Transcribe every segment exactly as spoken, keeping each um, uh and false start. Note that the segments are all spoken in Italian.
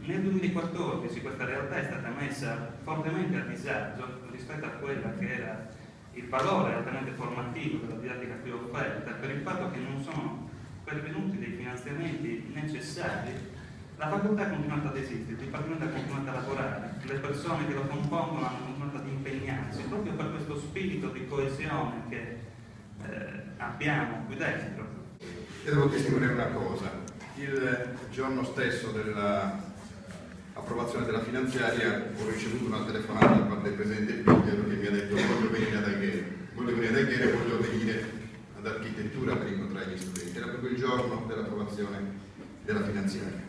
Nel duemilaquattordici questa realtà è stata messa fortemente a disagio rispetto a quella che era il valore altamente formativo della didattica qui offerta, per il fatto che non sono pervenuti dei finanziamenti necessari. La facoltà ha continuato ad esistere, il dipartimento ha continuato a lavorare, le persone che lo compongono hanno continuato ad impegnarsi proprio per questo spirito di coesione che eh, abbiamo qui dentro. Io devo testimoniare una cosa: il giorno stesso dell'approvazione della finanziaria ho ricevuto una telefonata da parte del presidente Pigliero che mi ha detto voglio venire ad Alghero, voglio venire ad Alghero e voglio venire ad architettura per incontrare gli studenti. Era proprio il giorno dell'approvazione della finanziaria.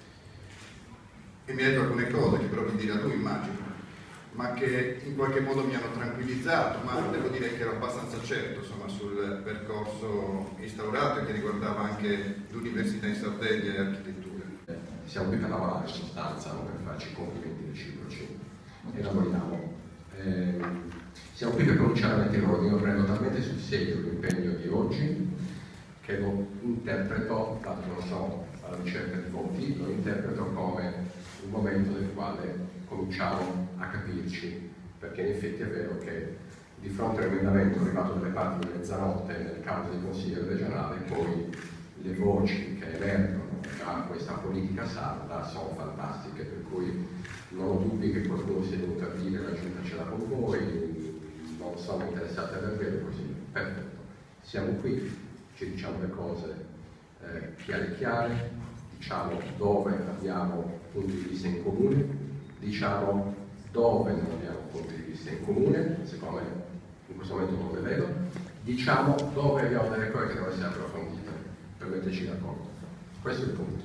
E mi ha detto alcune cose che però vi dirà lui, immagino, ma che in qualche modo mi hanno tranquillizzato, ma devo dire che ero abbastanza certo insomma, sul percorso instaurato e che riguardava anche l'università in Sardegna e architettura. Siamo qui per lavorare in sostanza, non per farci complimenti reciproci, e lavoriamo. Eh, siamo qui per cominciare a mettere in ordine. Io prendo talmente sul serio l'impegno di oggi che lo interpreto, dato che non sono alla ricerca di voti, lo interpreto come un momento nel quale cominciamo a capirci, perché in effetti è vero che di fronte a un emendamento arrivato dalle parti di mezzanotte nel caso del Consiglio regionale, poi le voci che emergono da questa politica sarda sono fantastiche, per cui non ho dubbi che qualcuno sia venuto a dire la giunta ce l'ha con voi, non sono interessati ad avere così, perfetto, siamo qui, ci diciamo le cose eh, chiare chiare, diciamo dove abbiamo punti di vista in comune, diciamo dove non abbiamo punti di vista in comune, secondo me in questo momento non le vedo, diciamo dove abbiamo delle cose che devono essere approfondite per metterci d'accordo. Questo è il punto.